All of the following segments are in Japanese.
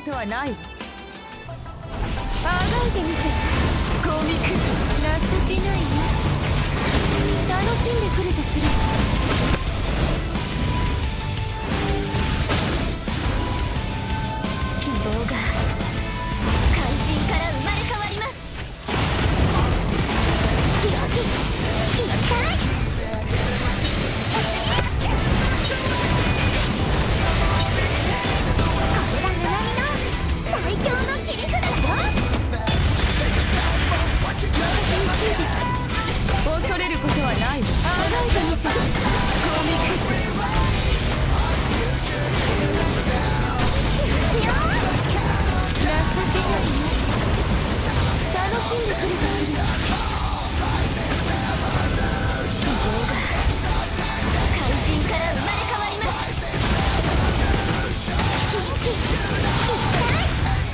ことはないわ。あがいてみせ。ゴミくず。情けないよ。楽しんでくるとする。希望が怪人から生まれ変わります。強気一体。最強の切り札だよ。恐れることはない。あがいてみせ。ゴミくず。情けないよ。楽しんでくれとする。希望が怪人から生まれ変わります。元気一体。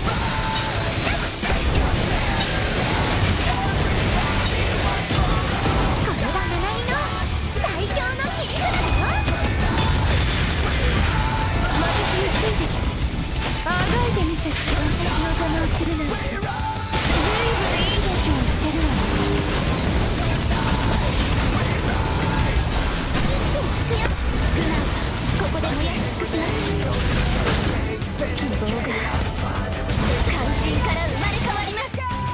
あがいてみせ。私の邪魔をするなんてずいぶんいい勉強をしてるわよ。一気に行くよ。ルナはここで燃やし尽くします。希望が怪人から生まれ変わります。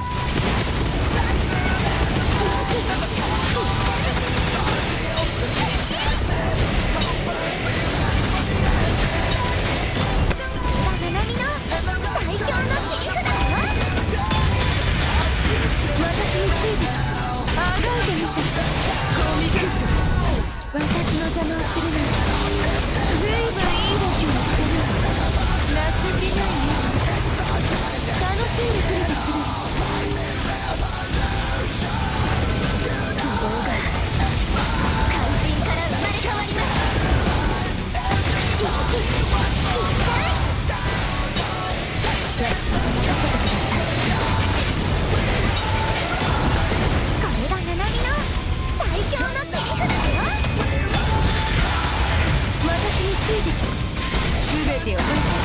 私の邪魔をするなんてずいぶんいい勉強をしてるわ。情けないよ。楽しんでくるとする。希望が怪人から生まれ変わります。元気一体。これがナナミの最強の切り札だよ。私についてきて。全てを分か